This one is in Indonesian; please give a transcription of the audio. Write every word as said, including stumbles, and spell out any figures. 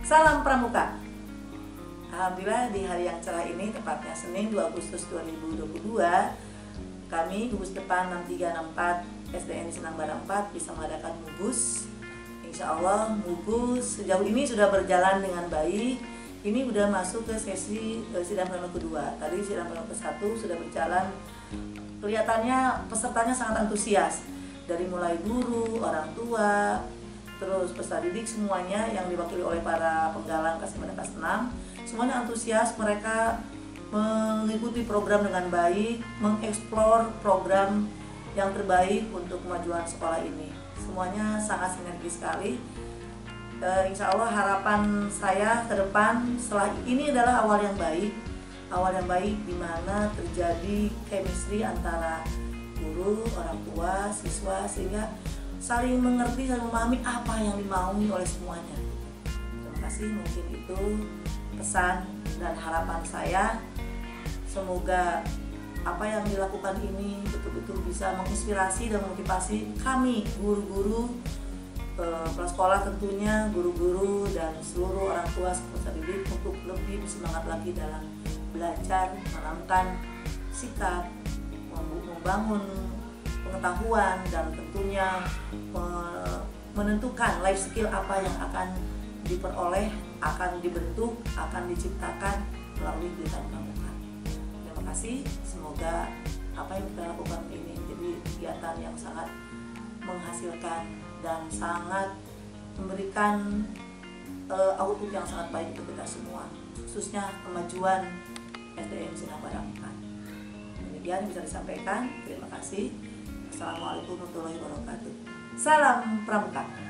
Salam Pramuka. Alhamdulillah di hari yang cerah ini, tepatnya Senin dua Agustus dua ribu dua puluh dua, kami gugus depan enam tiga enam empat S D N Senang Bara empat bisa mengadakan mugus. Insya Allah mugus sejauh ini sudah berjalan dengan baik. Ini sudah masuk ke sesi eh, sidang pleno kedua. Tadi sidang pleno ke satu sudah berjalan. Kelihatannya pesertanya sangat antusias. Dari mulai guru, orang tua, terus peserta didik semuanya yang diwakili oleh para penggalang Kasih Mada kelas enam, semuanya antusias. Mereka mengikuti program dengan baik, mengeksplor program yang terbaik untuk kemajuan sekolah ini. Semuanya sangat sinergis sekali. E, insya Allah harapan saya ke depan setelah ini adalah awal yang baik, awal yang baik di mana terjadi chemistry antara guru, orang tua, siswa, sehingga saling mengerti, saling memahami apa yang dimaui oleh semuanya. Terima kasih, mungkin itu pesan dan harapan saya. Semoga apa yang dilakukan ini betul-betul bisa menginspirasi dan memotivasi kami, guru-guru, kepala sekolah tentunya, guru-guru dan seluruh orang tua peserta didik untuk lebih semangat lagi dalam belajar, menanamkan sikap, membangun pengetahuan, dan tentunya menentukan life skill apa yang akan diperoleh, akan dibentuk, akan diciptakan melalui kegiatan pramuka. Terima kasih, semoga apa yang kita lakukan ini menjadi kegiatan yang sangat menghasilkan dan sangat memberikan uh, output yang sangat baik untuk kita semua, khususnya kemajuan S D N Senang Bara empat. Demikian bisa disampaikan. Terima kasih. Assalamualaikum warahmatullahi wabarakatuh. Salam Pramuka.